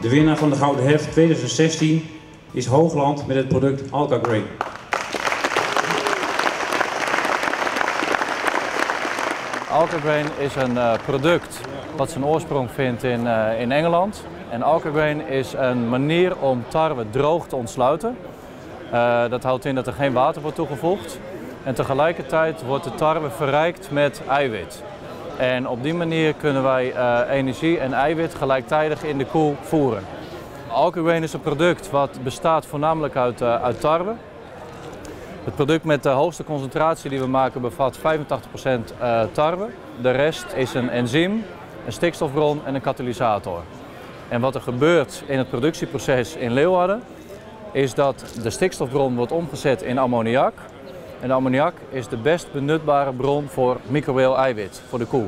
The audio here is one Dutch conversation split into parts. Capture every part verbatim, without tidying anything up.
De winnaar van de Gouden Hef tweeduizend zestien is Hoogland met het product Alka-Grain. Alka-Grain is een uh, product wat zijn oorsprong vindt in, uh, in Engeland. En Alka-Grain is een manier om tarwe droog te ontsluiten. Uh, dat houdt in dat er geen water wordt toegevoegd. En tegelijkertijd wordt de tarwe verrijkt met eiwit. En op die manier kunnen wij uh, energie en eiwit gelijktijdig in de koe voeren. Alka-Grain is een product wat bestaat voornamelijk uit, uh, uit tarwe. Het product met de hoogste concentratie die we maken bevat vijfentachtig procent uh, tarwe. De rest is een enzym, een stikstofbron en een katalysator. En wat er gebeurt in het productieproces in Leeuwarden is dat de stikstofbron wordt omgezet in ammoniak. En de ammoniak is de best benutbare bron voor microbieel eiwit voor de koe.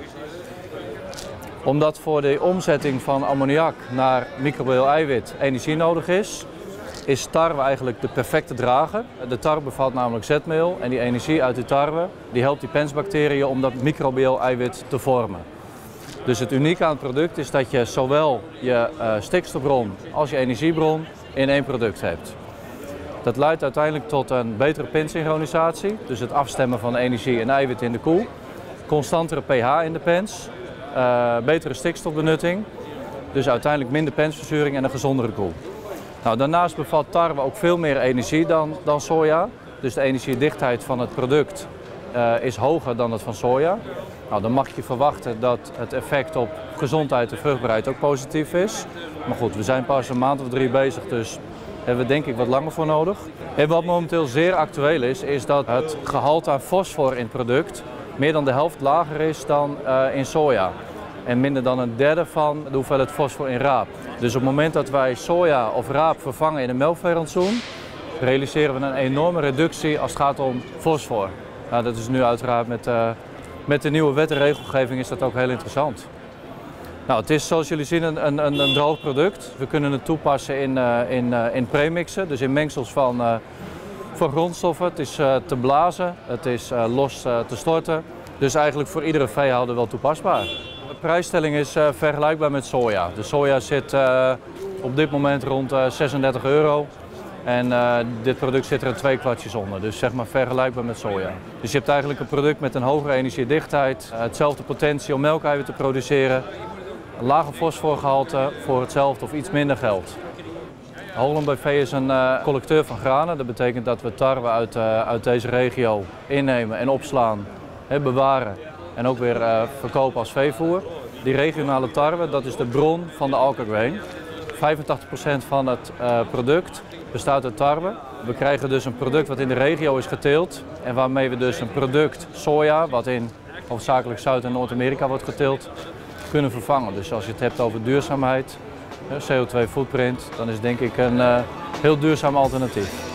Omdat voor de omzetting van ammoniak naar microbieel eiwit energie nodig is, is tarwe eigenlijk de perfecte drager. De tarwe bevat namelijk zetmeel en die energie uit de tarwe die helpt die pensbacteriën om dat microbieel eiwit te vormen. Dus het unieke aan het product is dat je zowel je uh, stikstofbron als je energiebron in één product hebt. Dat leidt uiteindelijk tot een betere pensynchronisatie, dus het afstemmen van energie en eiwit in de koe, constantere pH in de pens, uh, betere stikstofbenutting, dus uiteindelijk minder pensverzuring en een gezondere koe. Nou, daarnaast bevat tarwe ook veel meer energie dan, dan soja, dus de energiedichtheid van het product uh, is hoger dan dat van soja. Nou, dan mag je verwachten dat het effect op gezondheid en vruchtbaarheid ook positief is. Maar goed, we zijn pas een maand of drie bezig, dus hebben we denk ik wat langer voor nodig. En wat momenteel zeer actueel is, is dat het gehalte aan fosfor in het product meer dan de helft lager is dan uh, in soja. En minder dan een derde van de hoeveelheid fosfor in raap. Dus op het moment dat wij soja of raap vervangen in een melkveerantsoen, realiseren we een enorme reductie als het gaat om fosfor. Nou, dat is nu uiteraard met, uh, met de nieuwe wet en regelgeving is dat ook heel interessant. Nou, het is zoals jullie zien een, een, een droog product. We kunnen het toepassen in, uh, in, uh, in premixen, dus in mengsels van, uh, van grondstoffen. Het is uh, te blazen, het is uh, los uh, te storten. Dus eigenlijk voor iedere veehouder wel toepasbaar. De prijsstelling is uh, vergelijkbaar met soja. De soja zit uh, op dit moment rond uh, zesendertig euro. En uh, dit product zit er in twee kwartjes onder, dus zeg maar vergelijkbaar met soja. Dus je hebt eigenlijk een product met een hogere energiedichtheid, uh, hetzelfde potentie om melkeiwit te produceren. Een lage fosforgehalte voor hetzelfde of iets minder geld. Hoogland B V is een uh, collecteur van granen. Dat betekent dat we tarwe uit, uh, uit deze regio innemen en opslaan, he, bewaren en ook weer uh, verkopen als veevoer. Die regionale tarwe, dat is de bron van de Alka-Grain. vijfentachtig procent van het uh, product bestaat uit tarwe. We krijgen dus een product wat in de regio is geteeld en waarmee we dus een product soja, wat in hoofdzakelijk Zuid- en Noord-Amerika wordt geteeld, kunnen vervangen. Dus als je het hebt over duurzaamheid, C O twee footprint, dan is denk ik een uh, heel duurzaam alternatief.